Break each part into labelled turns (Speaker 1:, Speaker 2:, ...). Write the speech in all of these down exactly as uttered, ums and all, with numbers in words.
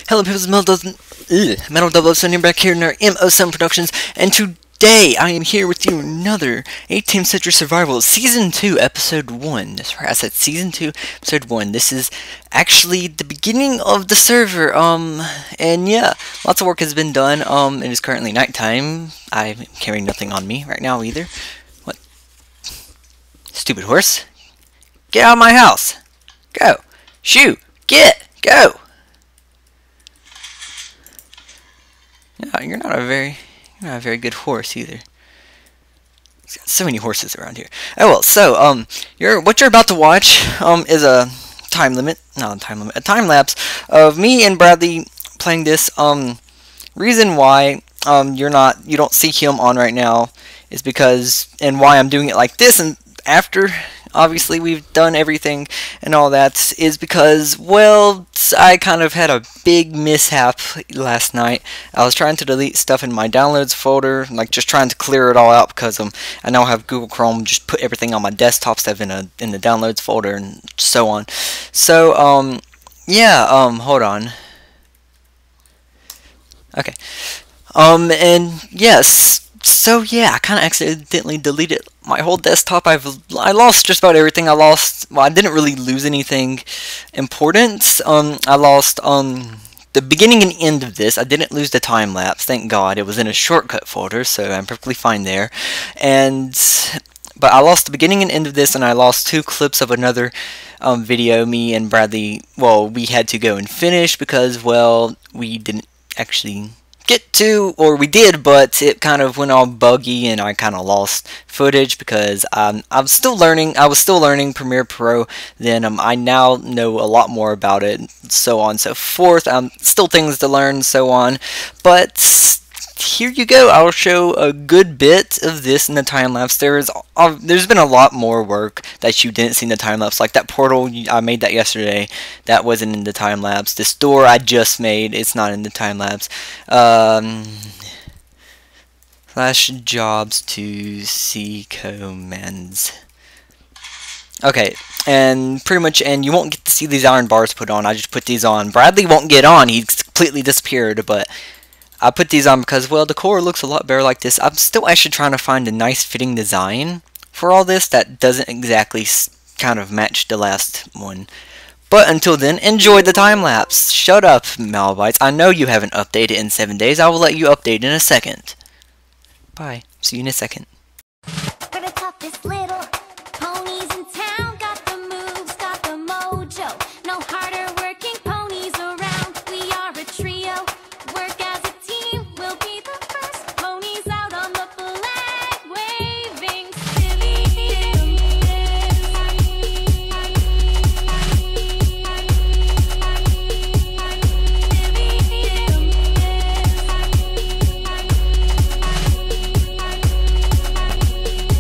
Speaker 1: Hello people, it's Metal Double, Metal Double Seven back here in our M O seven Productions, and today I am here with you another eighteenth Century Survival Season two, Episode one. That's right, I said Season two, Episode one. This is actually the beginning of the server, um, and yeah, lots of work has been done. Um, it is currently nighttime. I'm carrying nothing on me right now either. What? Stupid horse. Get out of my house. Go. Shoo. Get. Go. No, you're not a very, you're not a very good horse either. There's got so many horses around here. Oh well, so um, you're what you're about to watch um is a time limit, not a time limit, a time lapse of me and Bradley playing this. Um, reason why um you're not, you don't see him on right now is because, and why I'm doing it like this and after obviously we've done everything and all that, is because, well, I kind of had a big mishap last night. I was trying to delete stuff in my downloads folder, like just trying to clear it all out because um I now have Google Chrome, just put everything on my desktop stuff in a in the downloads folder and so on. So um yeah, um hold on. Okay. Um and yes, so yeah, I kind of accidentally deleted my whole desktop. I've I lost just about everything. I lost, well, I didn't really lose anything important. Um, I lost um the beginning and end of this. I didn't lose the time lapse, thank God. It was in a shortcut folder, so I'm perfectly fine there. And but I lost the beginning and end of this, and I lost two clips of another um video. Me and Bradley, well, we had to go and finish because, well, we didn't actually get to, or we did, but it kind of went all buggy and I kind of lost footage because um, I was still learning I was still learning Premiere Pro then. um, I now know a lot more about it, so on and so forth. Um, still things to learn, so on, but here you go. I'll show a good bit of this in the time lapse. There is uh, there's been a lot more work that you didn't see in the time lapse, like that portal. I made that yesterday. That wasn't in the time lapse. This door I just made, it's not in the time lapse. Um, Flash jobs to see commands. Okay, and pretty much, and you won't get to see these iron bars put on. I just put these on. Bradley won't get on. He's completely disappeared, but I put these on because, well, the core looks a lot better like this. I'm still actually trying to find a nice fitting design for all this that doesn't exactly kind of match the last one. But until then, enjoy the time lapse. Shut up, Malbites. I know you haven't updated in seven days. I will let you update in a second. Bye. See you in a second.
Speaker 2: For the toughest little ponies in town, got the moves, got the mojo. No harder working ponies around. We are a trio. Work as a team. We'll be the first ponies out on the flag, waving silly.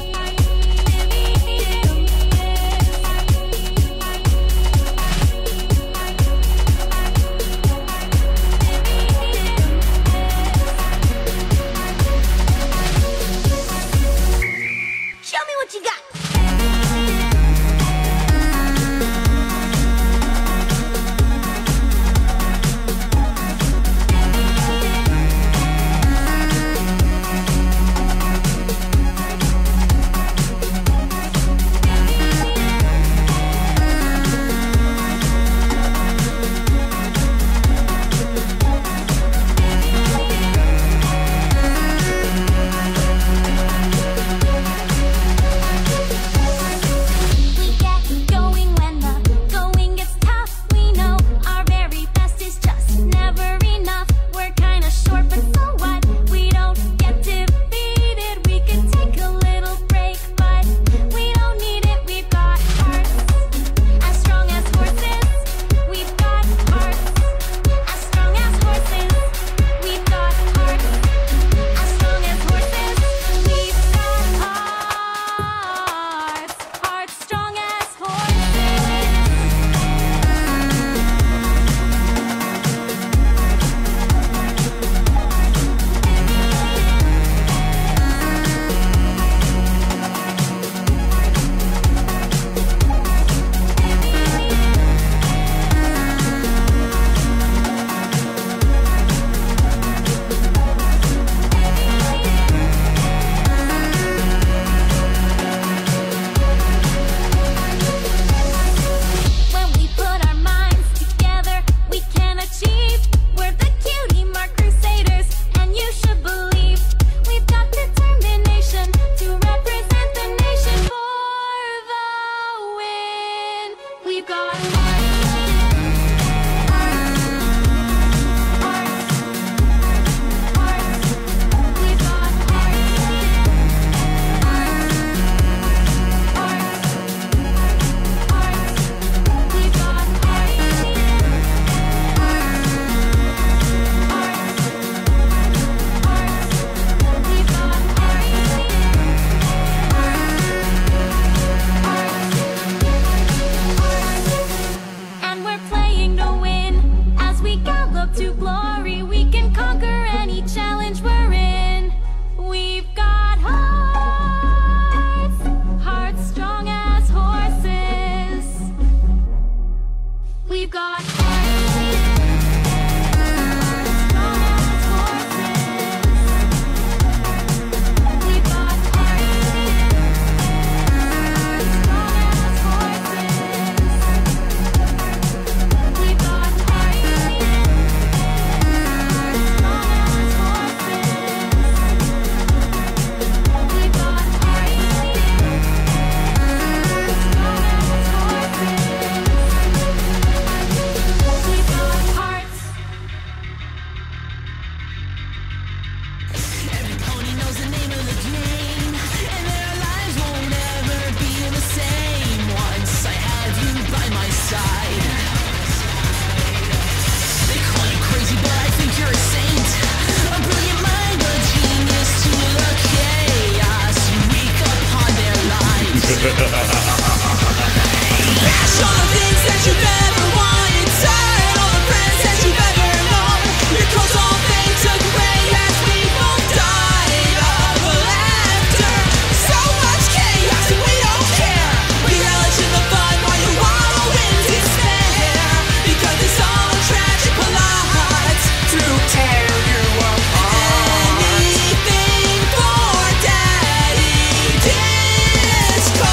Speaker 3: Bash all the things that you've ever wanted, turn all the friends that you've ever known. Your clothes all fade to gray as we both die of laughter. So much chaos and we don't care. We relish in the fun while you wallow in despair. Because it's all a tragic plot to tear you apart. Anything for Daddy Disco.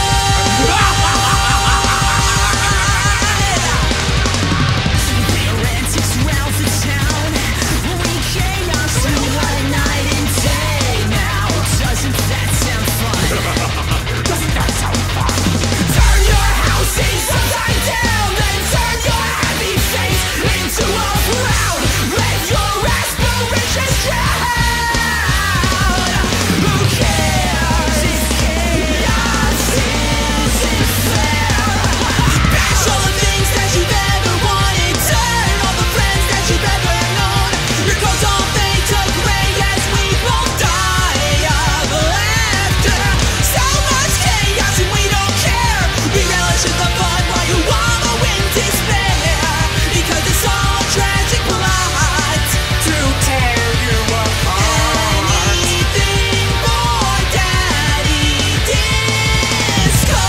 Speaker 3: Real antics round the town. We chaos through one night and day now. Doesn't that sound fun? Doesn't that sound fun? Turn your houses upside down, then turn your happy face into a frown. Let your aspirations drown. Who cares? It's chaos isn't fair. Bash all the things that you've ever wanted, turn all the friends that you've ever known. Your clothes all fade to gray as we both die of laughter. So much chaos and we don't care. We relish in the fun while you wallow in despair. Because it's all a tragic plot to tear you apart. Anything for Daddy Disco.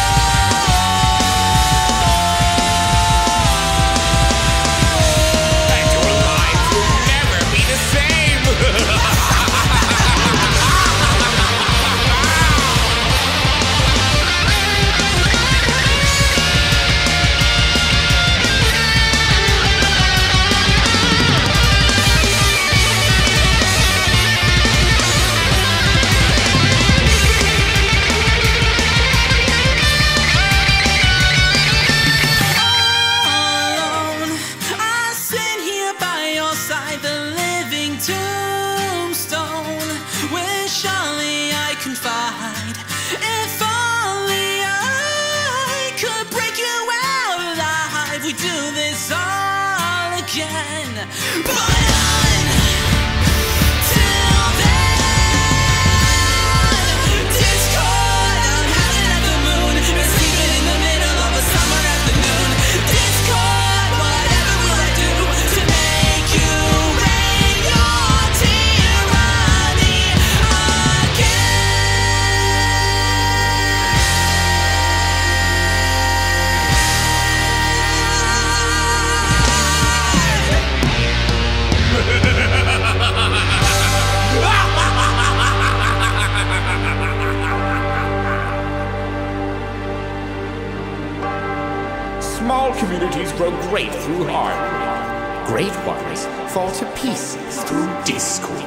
Speaker 4: And your life will never be the same.
Speaker 3: Alone, I sit here by your side, the living tombstone. Wish only I could find. If only I could break you out alive. We do this all again. But until then, Discord, I'm howling at the moon. Been sleeping in the middle of a summer afternoon. Discord, whatever will I do to make you rain your tyranny
Speaker 4: Small communities grow great through harmony. Great ones fall to pieces through discord.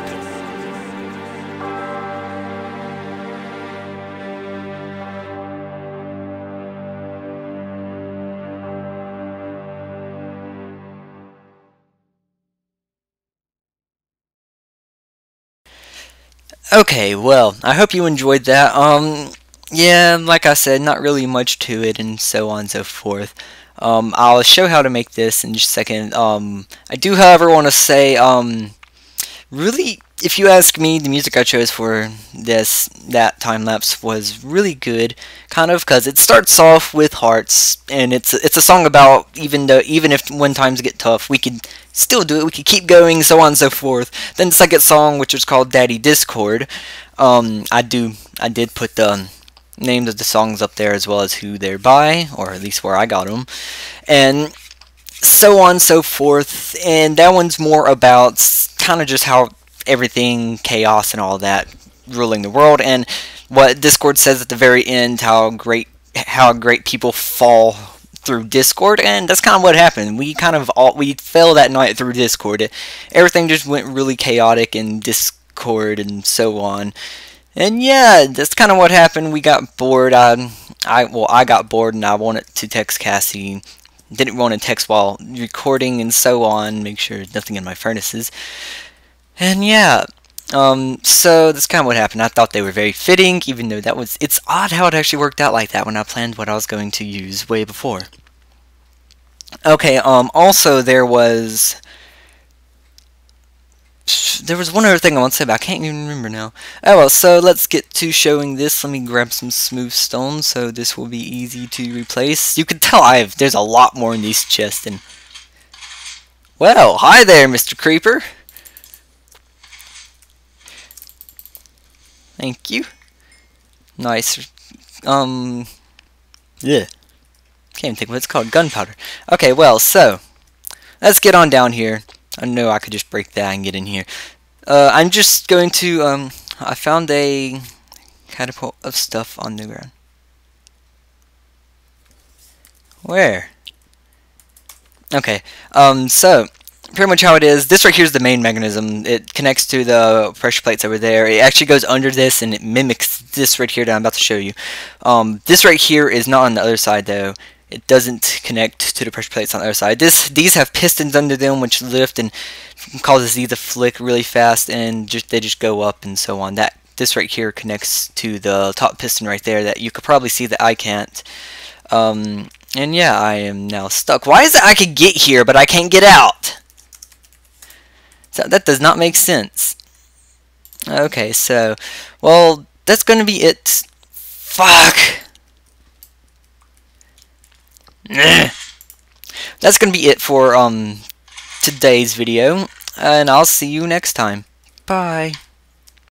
Speaker 1: Okay, well, I hope you enjoyed that. Um, yeah, like I said, not really much to it, and so on and so forth. Um, I'll show how to make this in just a second. Um, I do, however, want to say, um, really, if you ask me, the music I chose for this, that time lapse was really good, kind of, because it starts off with hearts, and it's it's a song about even though even if when times get tough, we could still do it, we could keep going, so on and so forth. Then the second song, which is called Daddy Discord, um, I do I did put the names of the songs up there as well as who they're by, or at least where I got them, and so on and so forth. And that one's more about kind of just how everything, chaos and all that, ruling the world, and what Discord says at the very end, how great how great people fall through Discord, and that's kind of what happened. We kind of all we fell that night through Discord. Everything just went really chaotic in Discord and so on. And yeah, that's kind of what happened. We got bored. I, I well, I got bored, and I wanted to text Cassie. Didn't want to text while recording and so on. Make sure nothing in my furnaces. And yeah, um, so that's kind of what happened. I thought they were very fitting, even though that was. It's odd how it actually worked out like that when I planned what I was going to use way before. Okay. Um. Also, there was. there was one other thing I want to say, but I can't even remember now. Oh well, so let's get to showing this. Let me grab some smooth stone, so this will be easy to replace. You can tell I've there's a lot more in these chests. And well, hi there, Mister Creeper. Thank you. Nice. Um. Yeah. Can't even think what it's called. Gunpowder. Okay. Well, so let's get on down here. I know I could just break that and get in here. Uh, I'm just going to, um, I found a catapult of stuff on the ground. Where? Okay, um, so, pretty much how it is, this right here is the main mechanism. It connects to the pressure plates over there. It actually goes under this and it mimics this right here that I'm about to show you. Um, this right here is not on the other side though. It doesn't connect to the pressure plates on the other side. This, these have pistons under them which lift and causes these to flick really fast, and just they just go up and so on. That this right here connects to the top piston right there that you could probably see that I can't. Um, and yeah, I am now stuck. Why is it I could get here but I can't get out? So that does not make sense. Okay, so well, that's gonna be it. Fuck. That's gonna be it for um today's video, and I'll see you next time. Bye.